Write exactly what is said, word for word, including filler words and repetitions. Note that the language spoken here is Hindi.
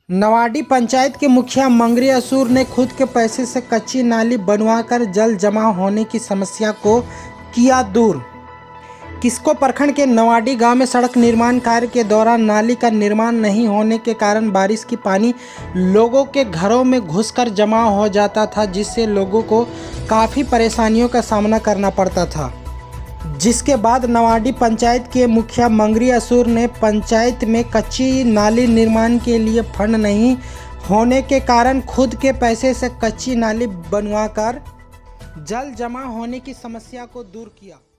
नवाडी पंचायत के मुखिया मंगरी असूर ने खुद के पैसे से कच्ची नाली बनवाकर जल जमा होने की समस्या को किया दूर। किस्को प्रखंड के नवाडी गांव में सड़क निर्माण कार्य के दौरान नाली का निर्माण नहीं होने के कारण बारिश की पानी लोगों के घरों में घुसकर जमा हो जाता था, जिससे लोगों को काफ़ी परेशानियों का सामना करना पड़ता था। जिसके बाद नवाडी पंचायत के मुखिया मंगरी असूर ने पंचायत में कच्ची नाली निर्माण के लिए फंड नहीं होने के कारण खुद के पैसे से कच्ची नाली बनवाकर जल जमा होने की समस्या को दूर किया।